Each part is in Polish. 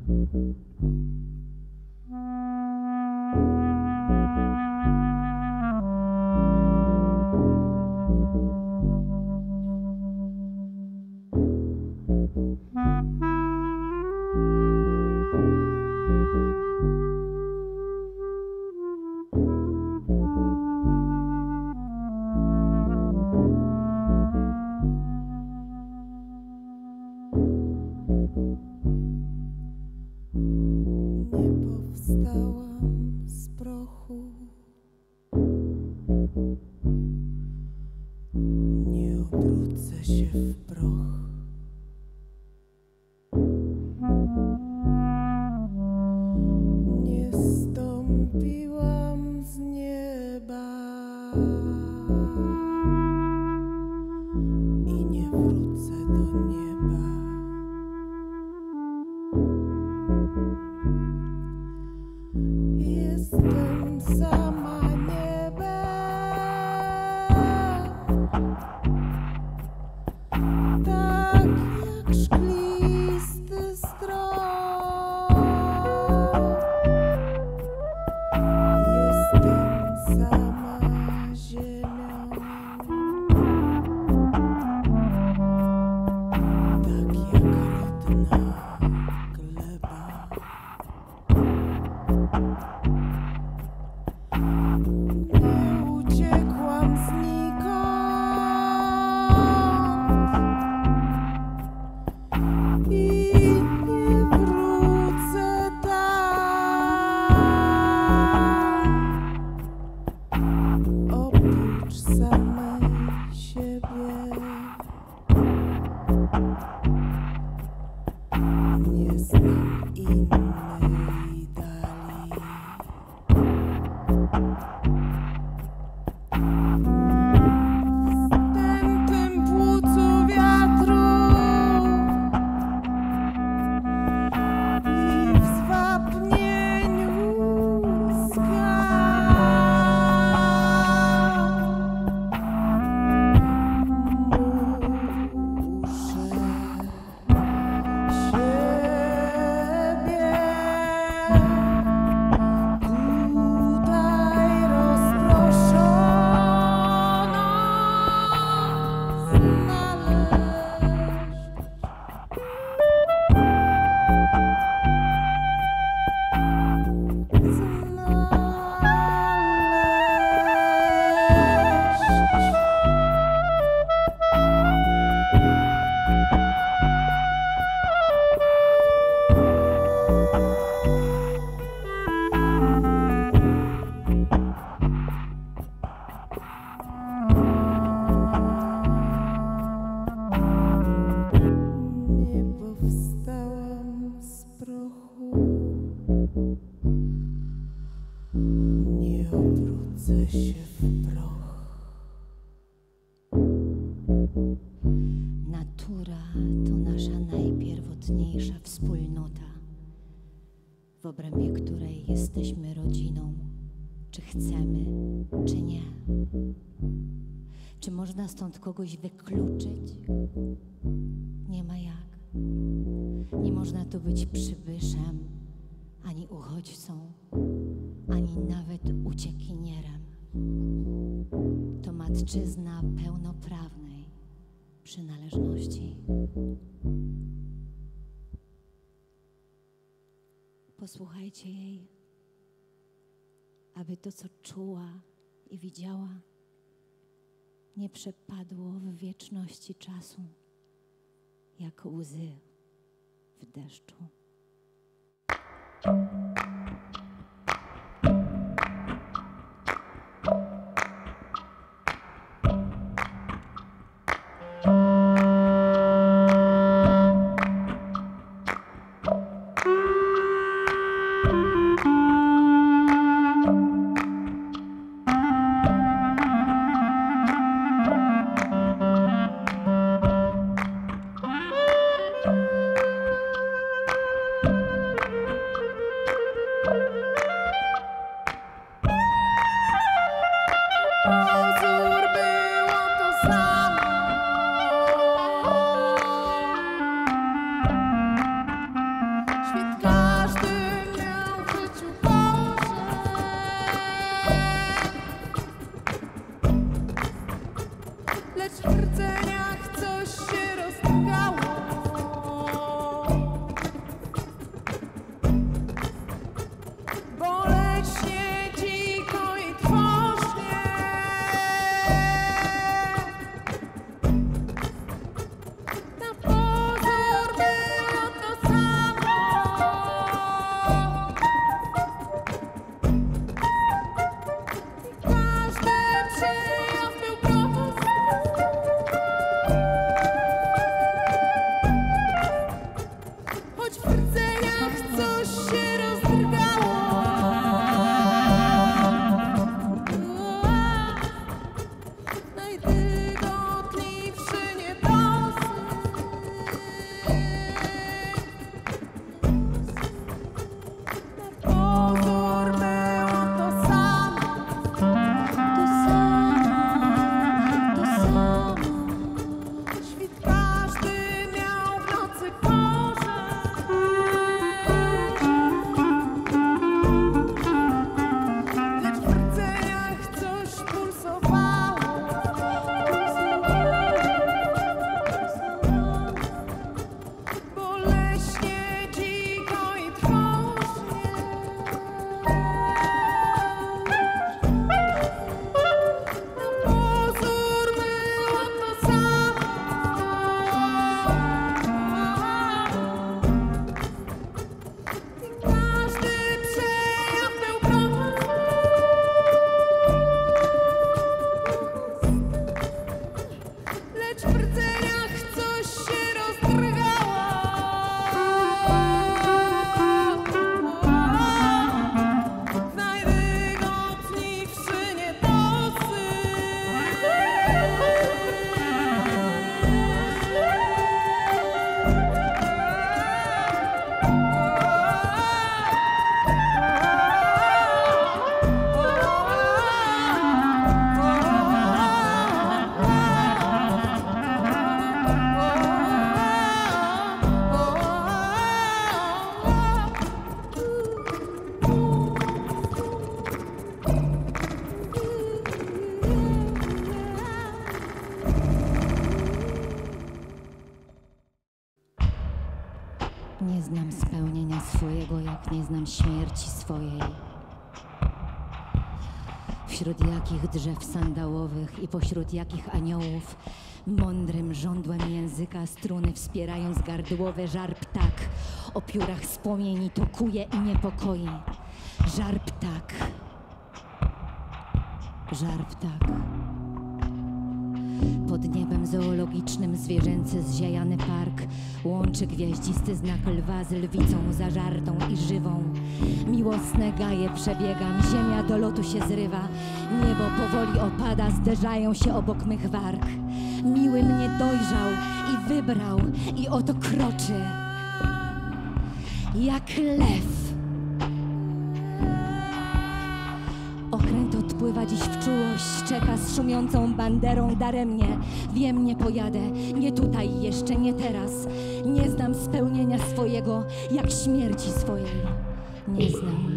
Powstałam z prochu, nie obrócę się w proch. Nie zstąpiłam z nieba i nie wrócę do nieba. Jestem sama niebem, tak jak szklisty strop. Jestem sama ziemią, tak jak rodna gleba. Nie uciekłam znikąd i nie wrócę tam, oprócz samej siebie. Nie znam innej dali. Stętym płucu wiatru i w zwapnieniu skał muszę siebie tutaj rozproszoną nie powstałam z prochu, nie obrócę się w proch. Natura to nasza najpierwotniejsza wspólnota, w obrębie której jesteśmy rodziną, czy chcemy, czy nie. Czy można stąd kogoś wykluczyć? Nie ma jak. Nie można tu być przybyszem, ani uchodźcą, ani nawet uciekinierem. To matczyzna pełnoprawnej przynależności. Posłuchajcie jej, aby to, co czuła i widziała, nie przepadło w wieczności czasu, jak łzy w deszczu. Pozór było to samo. Świadkami Nie znam spełnienia swojego, jak nie znam śmierci swojej. Wśród jakich drzew sandałowych i pośród jakich aniołów mądrym żądłem języka struny wspierając gardłowe żar ptak o piórach z płomieni tokuje i niepokoi. Żar ptak. Żar ptak. Pod niebem zoologicznym zwierzęcy zziajany park łączy gwiaździsty znak lwa z lwicą zażartą i żywą. Miłosne gaje przebiegam, ziemia do lotu się zrywa, niebo powoli opada, zderzają się obok mych warg. Miły mnie dojrzał i wybrał i oto kroczy jak lew. Okręt odpływa dziś w czułość, czeka z szumiącą banderą daremnie. Wiem, nie pojadę, nie tutaj, jeszcze nie teraz. Nie znam spełnienia swojego, jak śmierci swojej. Nie znam.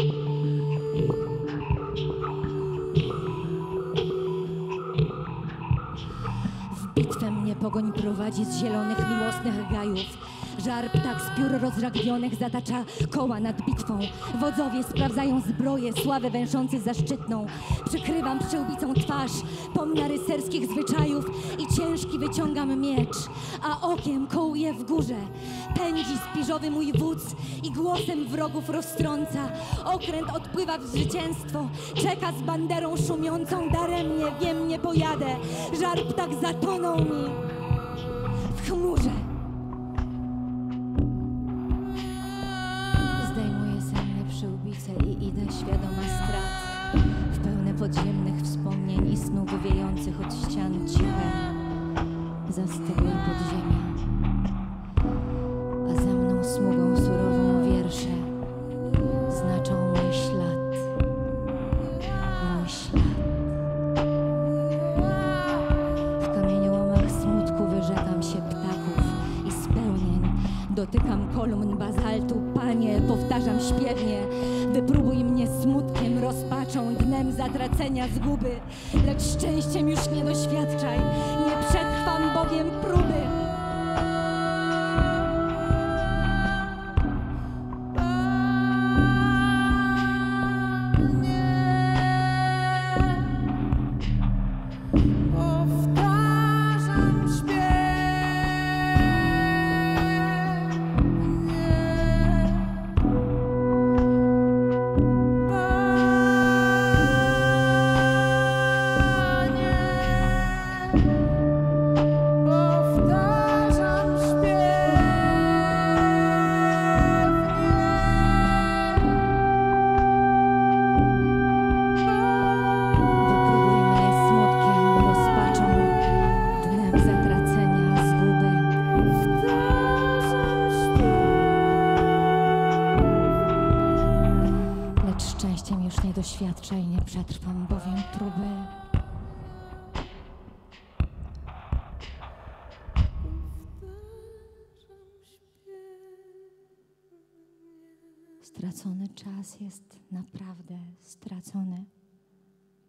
W bitwę mnie pogoń prowadzi z zielonych, miłosnych gajów. Żar ptak z piór rozragwionych zatacza koła nad bitwą. Wodzowie sprawdzają zbroję, sławę węszący zaszczytną. Przykrywam przyłbicą twarz, pomna rycerskich zwyczajów i ciężki wyciągam miecz, a okiem kołuję w górze. Pędzi spiżowy mój wódz i głosem wrogów roztrąca. Okręt odpływa w zwycięstwo, czeka z banderą szumiącą daremnie. Wiem, nie pojadę, żar ptak zatonął mi w chmurze. I idę świadoma strat, w pełne podziemnych wspomnień i snów wiejących od ścian ciche. Zastygłe podziemia, a za mną smugą surową wiersze znaczą mój ślad, mój ślad. W kamieniołomach smutku wyrzekam się ptaków i spełnień. Dotykam kolumn bazaltu, Panie, powtarzam śpiewnie. Wypróbuj mnie smutkiem, rozpaczą, dnem zatracenia, zguby. Lecz szczęściem już nie doświadczaj, nie przetrwam bowiem próby. Szczęściem już nie doświadczaj, nie przetrwam bowiem próby. Stracony czas jest naprawdę stracony,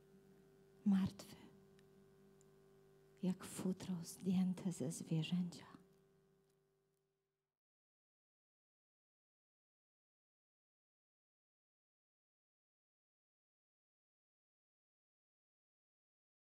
martwy, jak futro zdjęte ze zwierzęcia.